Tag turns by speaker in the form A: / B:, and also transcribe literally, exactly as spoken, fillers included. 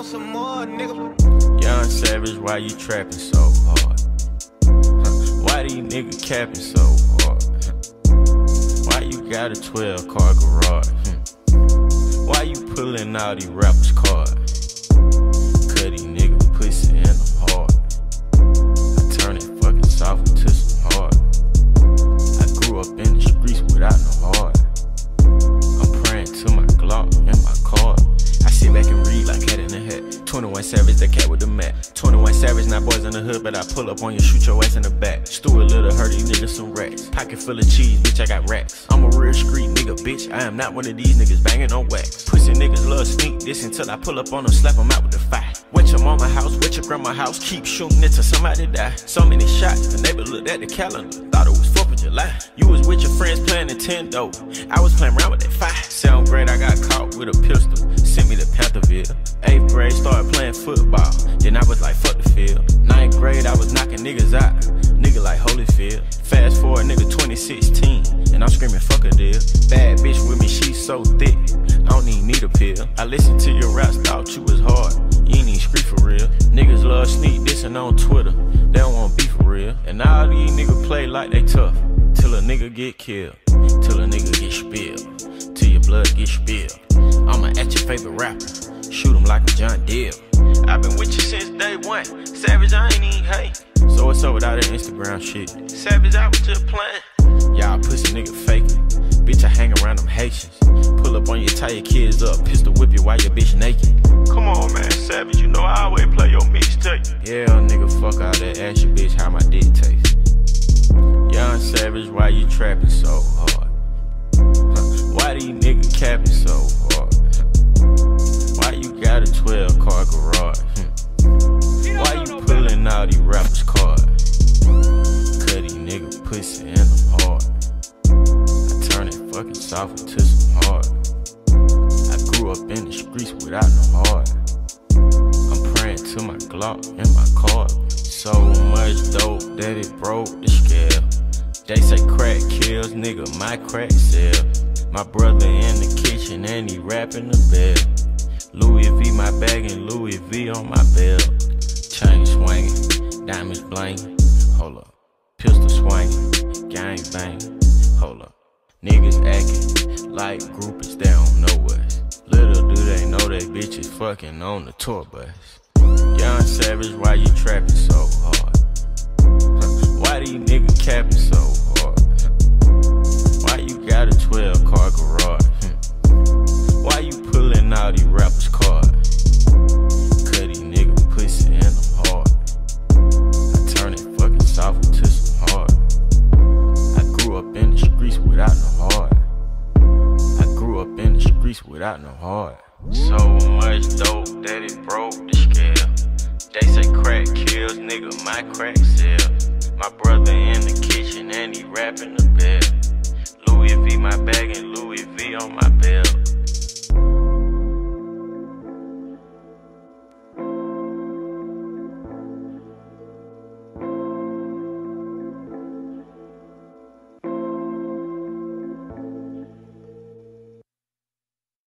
A: want some more, nigga.
B: Young Savage, why you trapping so hard? Huh. Why these niggas capping so hard? Huh. Why you got a twelve car garage? Hmm. Why you pulling out these rappers' cards? Cut these niggas pussy in them hard. I turn it fucking soft into some hard. I grew up in the streets without no heart. I'm praying to my Glock and my card. I sit back and read like head in the head. twenty-one Savage, the cat with the mat. twenty-one Savage, not boys in the hood, but I pull up on you, shoot your ass in the back. Stuart Little, hurt these niggas some racks. Pocket full of cheese, bitch, I got racks. I'm a real street nigga, bitch. I am not one of these niggas banging on wax. Pussy niggas love sneak this until I pull up on them, slap them out with the fire. Went your mama house, went your grandma house, keep shooting it till somebody die. So many shots, the neighbor looked at the calendar, thought it was fourth of July. You was with your friends playing Nintendo, I was playing around with that fire. Seventh grade, I got caught with a pistol, sent me to Pantherville. Eighth grade, started playing football, then I was like, fuck the field. Ninth grade, I was knocking niggas out, nigga like Holyfield. Fast forward, nigga, twenty sixteen, and I'm screaming, fuck a deal. Bad bitch with me, she so thick, I don't even need a pill. I listened to your raps, thought you was hard, you ain't even street for real. Niggas love sneak dissing on Twitter, they don't want beef for real. And all these niggas play like they tough, till a nigga get killed, till a nigga get spilled, till your blood get spilled. I'ma at your favorite rapper, shoot him like a John Deere. I've been with you since day one, Savage, I ain't even hate. So what's up with all that Instagram shit? Savage, I was just playing. Y'all pussy nigga faking. Bitch, I hang around them Haitians. Pull up on you, tie your kids up, pistol whip you while your bitch naked. Come on, man, Savage, you know I always play your mixtape. Yeah, nigga, fuck all that, ask your bitch how my dick tastes. Young Savage, why you trapping so hard? Huh. Why these niggas capping so hard? Huh. Why you got a twelve car garage? Hmm. Why you pulling out these rappers' cards? Cut these niggas pussy in them hard. I turn it fucking soft into some hard. I grew up in the streets without no heart. I'm praying to my Glock and my card. So much dope that it broke the scale. They say crack kills, nigga, my crack sell. My brother in the kitchen and he rapping the bell. Louis V my bag and Louis V on my belt. Chain swinging, diamonds blinging, hold up. Pistol swinging, gang banging, hold up. Niggas acting like groupies, they don't know us. Little do they know they bitches fucking on the tour bus. Young Savage, why you trapping so hard? Huh. Why these niggas capping so hard? Huh. Why you got a twelve car garage? Hmm. Why you pulling out these rappers' cards? Cut these niggas pussy in them hard. I turn it fucking soft into some hard. I grew up in the streets without no heart. I grew up in the streets without no heart. So much dope that it broke the scale. They say crack kills, nigga, my crack sell. My brother in the kitchen and he rapping the bell. Louis V my bag and Louis V on my belt.